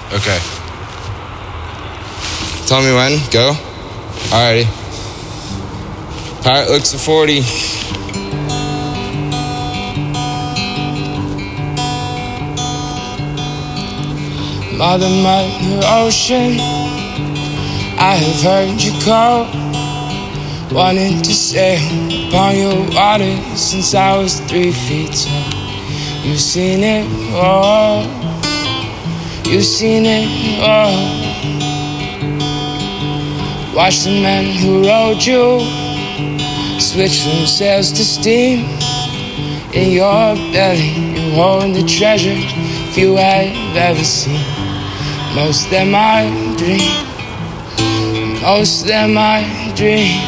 Okay. Tell me when. Go. Alrighty. Pirate looks at 40. Mother, Mother Ocean, I have heard you call, wanting to sail upon your waters since I was 3 feet tall. You've seen it all, you've seen it all. Watch the men who rowed you switch from sails to steam. In your belly you hold the treasure few have ever seen. Most of them are dreams, most of them are dreams.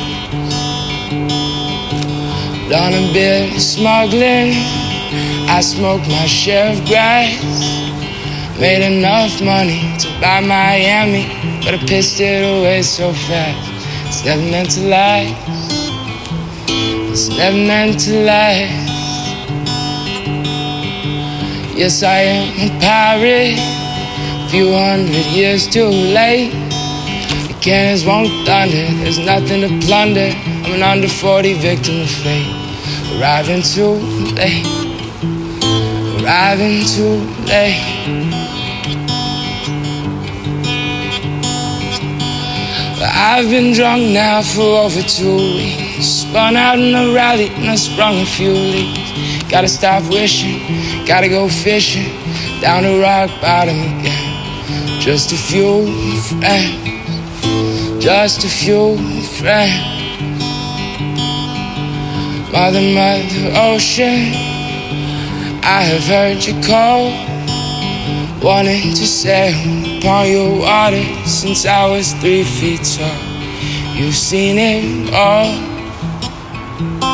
Done a bit of smuggling, I smoked my share of grass. Made enough money to buy Miami, but I pissed it away so fast. It's never meant to last, it's never meant to last. Yes, I am a pirate, few hundred years too late. The cannons won't thunder, there's nothing to plunder. I'm an under 40 victim of fate, arriving too late, arriving too late. I've been drunk now for over 2 weeks. Spun out in a rally and I sprung a few leaks. Gotta stop wishing, gotta go fishing down to rock bottom again. Just a few friends, just a few friends. Mother, Mother Ocean, I have heard you call, wanting to sail upon your water since I was 3 feet tall. You've seen it all,